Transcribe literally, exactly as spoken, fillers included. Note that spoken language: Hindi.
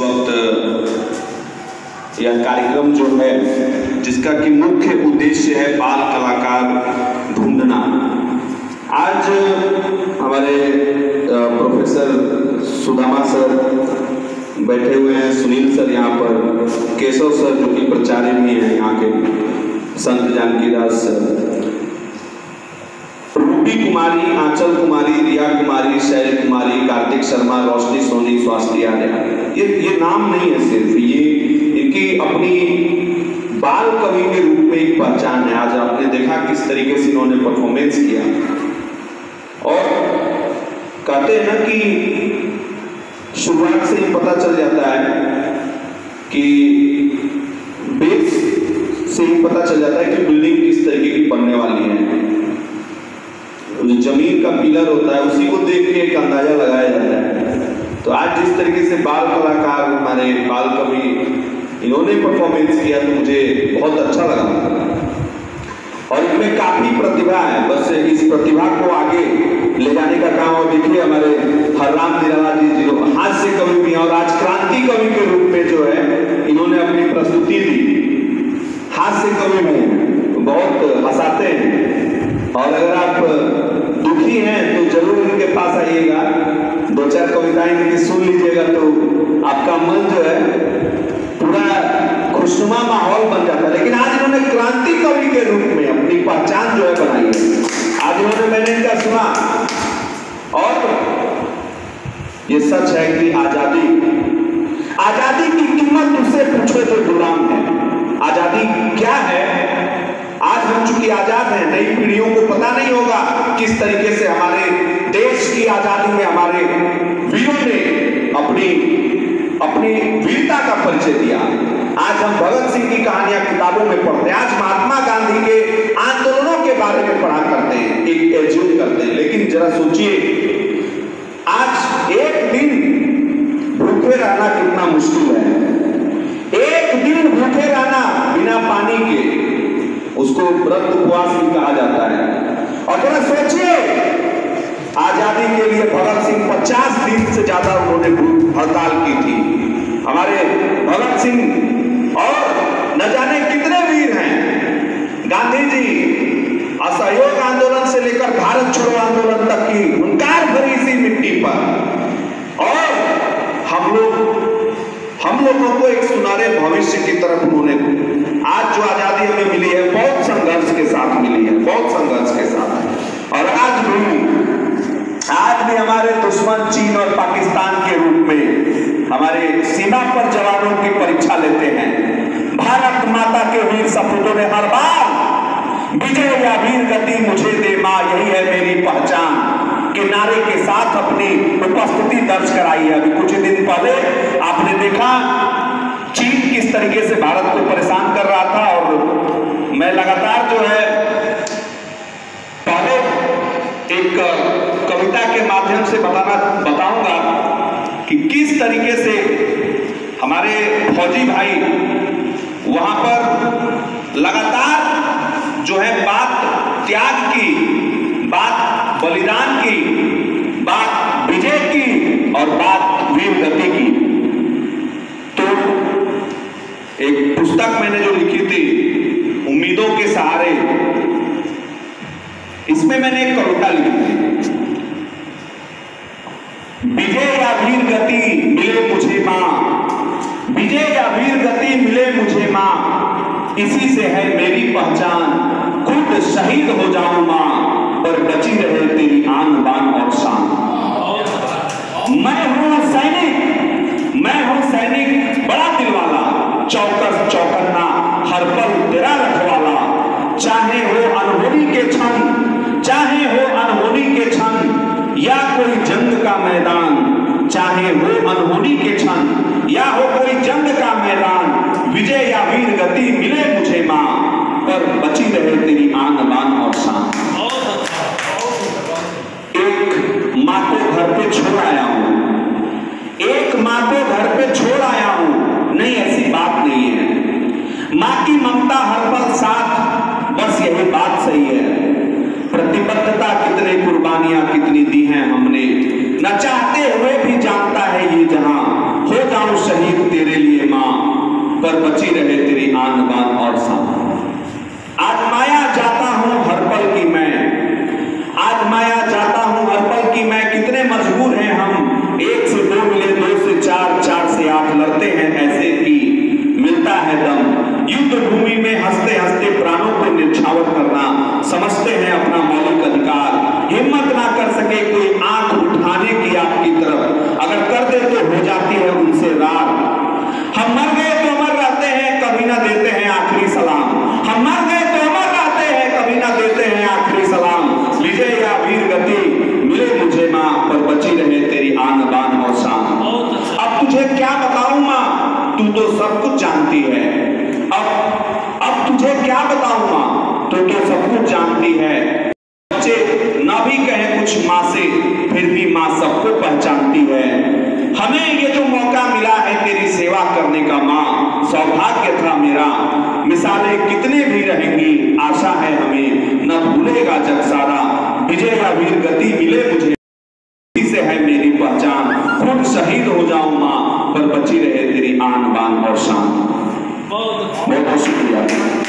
वक्त यह कार्यक्रम जो है जिसका कि मुख्य उद्देश्य है बाल कलाकार ढूंढना। आज हमारे प्रोफेसर सुदामा सर बैठे हुए हैं, सुनील सर यहाँ पर, केशव सर जो कि प्राचार्य भी हैं यहाँ के, संत जानकीदास सर, रूबी कुमारी, आंचल कुमारी, रिया कुमारी, शैल कुमारी, कार्तिक शर्मा, रोशनी सोनी, स्वास्थ्य आर्या। ये ये नाम नहीं है सिर्फ, ये इनकी अपनी बाल कवि के रूप में एक पहचान है। आज आपने देखा किस तरीके से इन्होंने परफॉर्मेंस किया। और कहते हैं ना कि शुरुआत से ही पता चल जाता है कि बेस से ही पता चल जाता है कि बिल्डिंग किस तरीके की बनने वाली है। जो जमीन का पिलर होता है उसी को देख के एक अंदाजा लगाया जाता है। तो आज जिस तरीके से बाल कलाकार हमारे बाल कवि इन्होंने परफॉर्मेंस किया तो मुझे बहुत अच्छा लगा और इनमें काफी प्रतिभा है। बस इस प्रतिभा को आगे ले जाने का काम। और देखिए हमारे हरराम निराला जी जो हास्य कवि भी हैं और आज क्रांति कवि के रूप में जो है इन्होंने अपनी प्रस्तुति दी। हास्य कवि में बहुत हंसाते हैं और अगर आप दुखी हैं तो जरूर इनके पास आइएगा, दो चार कविताएं इनकी सुन लीजिएगा तो आपका मन जो है पूरा खुशनुमा माहौल बन जाता है। लेकिन आज इन्होंने क्रांति कवि के रूप में अपनी पहचान जो है बनाई है। आज इन्होंने मैंने इनका सुना और ये सच है कि आजादी आजादी की कीमत उससे पूछो जो गुलाम है। आजादी क्या है? आज हम चूंकि आजाद हैं, नई पीढ़ियों को पता नहीं होगा किस तरीके से हमारे देश की आजादी में हमारे वीरों ने अपनी अपनी वीरता का परिचय दिया। आज हम भगत सिंह की कहानियां किताबों में पढ़ते हैं, आज महात्मा गांधी के आंदोलनों के बारे में पढ़ा करते हैं, एक एज्यूम करते हैं। लेकिन जरा सोचिए आज एक दिन भूखे रहना कितना मुश्किल है। एक दिन भूखे रहना बिना पानी के, उसको व्रत उपवास भी कहा जाता है। और जरा सोचिए आजादी के लिए भगत सिंह पचास दिन से ज्यादा उन्होंने हड़ताल की थी। हमारे भगत सिंह और न जाने कितने वीर हैं। गांधी जी असहयोग आंदोलन से लेकर भारत छोड़ो आंदोलन तक की हुंकार भरी इसी मिट्टी पर। और हम लोग हम लोगों को एक सुनहरे भविष्य की तरफ उन्होंने, आज जो आजादी हमें मिली है बहुत संघर्ष के साथ मिली है, बहुत संघर्ष के साथ। और आज भी आज भी हमारे दुश्मन चीन और पाकिस्तान के रूप में हमारे सीमा पर जवानों की परीक्षा लेते हैं। भारत माता के वीर सपूतों ने हर बार विजय या वीर गति मुझे दे मां, यही है मेरी पहचान के नारे के साथ अपनी उपस्थिति दर्ज कराई है। अभी कुछ दिन पहले आपने देखा चीन किस तरीके से भारत को परेशान कर रहा था। और मैं लगातार जो है पहले एक कविता के माध्यम से बताना बताऊंगा कि किस तरीके से हमारे फौजी भाई वहां पर लगातार जो है बात त्याग की, बात बलिदान की, बात विजय की और बात वीर गति की। तो एक पुस्तक मैंने जो लिखी थी उम्मीदों के सहारे, इसमें मैंने एक कविता लिखी थी, विजय या वीर गति मिले मुझे मां, विजय या वीर गति मिले मुझे मां, इसी से है मेरी पहचान, खुद शहीद हो जाऊं मां, पर बची रहे तेरी आन बान और शान। मैं हूं सैनिक, मैं हूं सैनिक बड़ा दिल वाला, चौकस चौकन्ना हर पल तेरा रखवाला, चाहे हो अनहोनी के क्षण, चाहे हो अनहोनी के क्षण या कोई जंग का मैदान, चाहे हो अनहोनी के क्षण या हो कोई जंग का मैदान, विजय या वीर गति मिले मुझे मां, पर बची रहे तेरी आन बान और शान। एक मां को घर पे छोड़ आया हूं, एक मां को घर पे छोड़ आया हूं, नहीं ऐसी बात नहीं है, मां की ममता हर पल साथ, बस यही बात सही है। प्रतिबद्धता कितने कुर्बानियां कितनी दी हैं हमने, न चाहते हुए भी जानता है ये जहां, हो जाऊं शहीद तेरे लिए माँ, पर बची रहे तेरी आन बान और शान। आजमाया जाता हूं हर पल की मैं, आजमाया जाता हूं हर पल की मैं, कितने मजबूर हैं हम, एक से दो मिले दो से चार, चार से आठ, लड़ते हैं ऐसे कि मिलता है दम। युद्ध भूमि में हंसते हंसते प्राणों को न्यौछावर करना, समझते हैं अपना मौलिक अधिकार। हिम्मत ना कर सके कोई आंख उठाने की आपकी तरफ, अगर कर दे तो हो जाती है उनसे रार। हम मर गए तो अमर रहते हैं, कभी ना देते हैं आखिरी सलाम। हम मर गए तो अमर रहते हैं, कभी ना देते हैं आखिरी सलाम। विजय या वीर गति मिले मुझे माँ, पर बची रहे तेरी आन बान और शान। अब तुझे क्या बताऊं माँ, तू तो सब कुछ जानती है। अब अब तुझे क्या बताऊं माँ, तू तो सब कुछ जानती है। बच्चे ना भी कहें कुछ माँ से, फिर भी माँ सबको पहचानती है। हमें ये जो मौका मिला है तेरी सेवा करने का माँ, सौभाग्य था मेरा। मिसालें कितने भी रहेंगी, आशा है हमें न भूलेगा जग सारा। विजय या वीर गति मिले मुझे, इसी से है मेरी पहचान। खुद शहीद हो जाऊं माँ, पर बची रहे तेरी आन बान और शान। बहुत बहुत शुक्रिया।